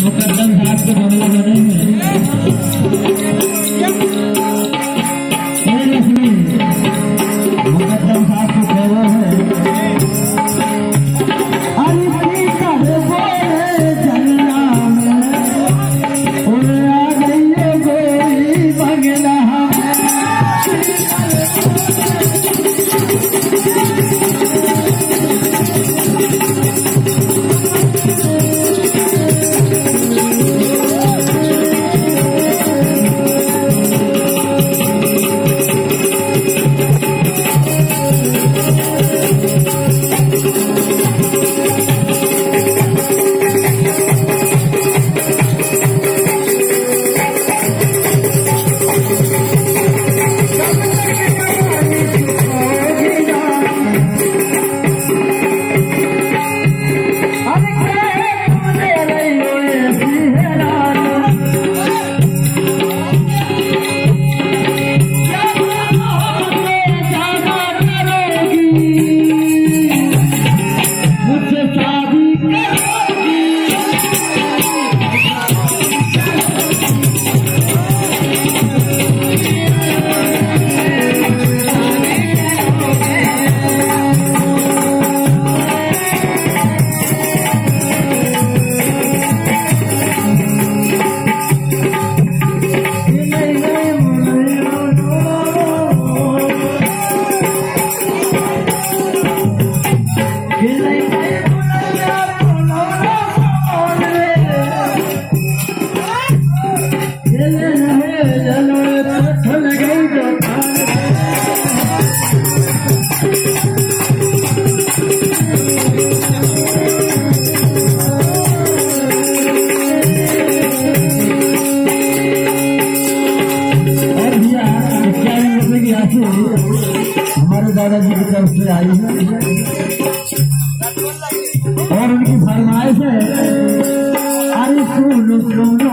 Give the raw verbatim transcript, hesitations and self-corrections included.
मुकद्दम साहब के बंगला बने हैं मुकद्दम साहब को फेरो है हमारे दादाजी की तरफ से आई है और उनकी फरमाइश है अरे सुन सुन